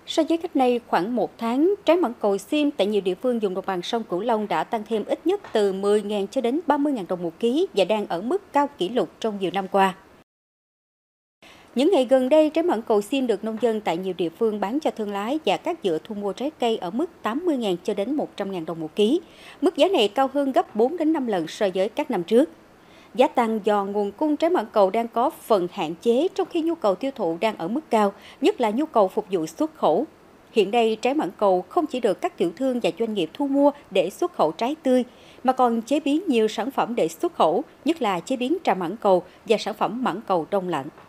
So với cách đây khoảng 1 tháng, trái mãng cầu xiêm tại nhiều địa phương vùng đồng bằng sông Cửu Long đã tăng thêm ít nhất từ 10.000 cho đến 30.000 đồng một ký và đang ở mức cao kỷ lục trong nhiều năm qua. Những ngày gần đây, trái mãng cầu xiêm được nông dân tại nhiều địa phương bán cho thương lái và các vựa thu mua trái cây ở mức 80.000 cho đến 100.000 đồng một ký. Mức giá này cao hơn gấp 4 đến 5 lần so với các năm trước. Giá tăng do nguồn cung trái mãng cầu đang có phần hạn chế trong khi nhu cầu tiêu thụ đang ở mức cao, nhất là nhu cầu phục vụ xuất khẩu. Hiện nay, trái mãng cầu không chỉ được các tiểu thương và doanh nghiệp thu mua để xuất khẩu trái tươi, mà còn chế biến nhiều sản phẩm để xuất khẩu, nhất là chế biến trà mãng cầu và sản phẩm mãng cầu đông lạnh.